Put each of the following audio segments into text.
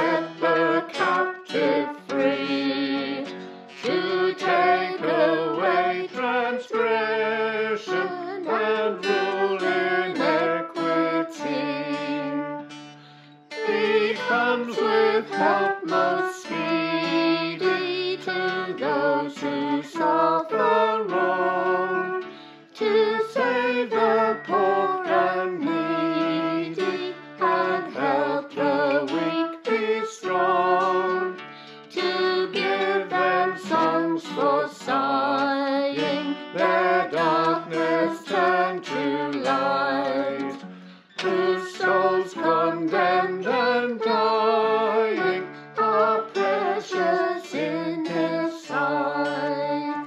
set the captive free, to take away transgression and rule in equity. He comes with help most speedy to those who suffer wrong, to save the poor and needy, and help the weak be strong, to give them songs for sighing, their darkness turn to light, whose souls condemned and dying are precious in His sight.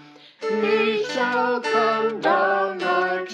He shall come down like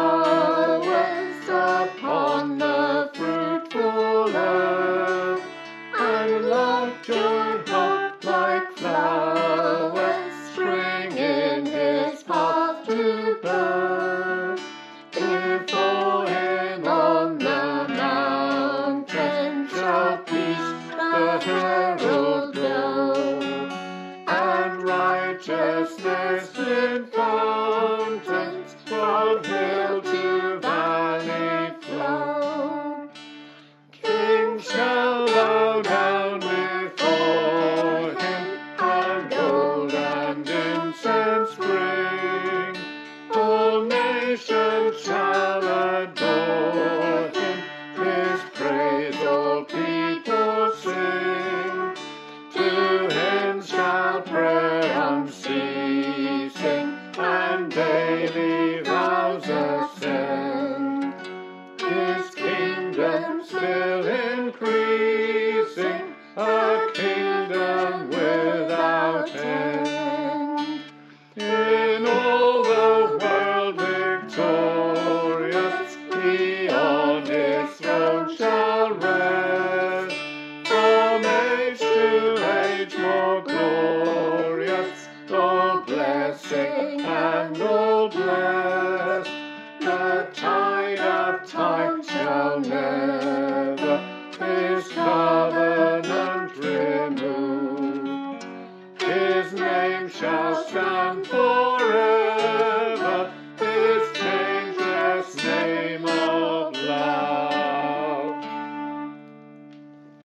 showers upon the fruitful earth, and love, joy, hope like flowers spring in His path to birth. Before Him on the mountain shall peace the herald blow, and righteousness in fountains from hill to valley flow. Kings shall bow down before Him, and gold and incense bring. All nations shall adore Him, His praise all people sing. To Him shall pray unceasing, and daily vows ascend. His kingdom still increasing, a kingdom without end. In all the world victorious, He on His throne shall rest. From age to age more glorious, all blessing and all blessed. The tide of time shall never His covenant remove. His name shall stand forever.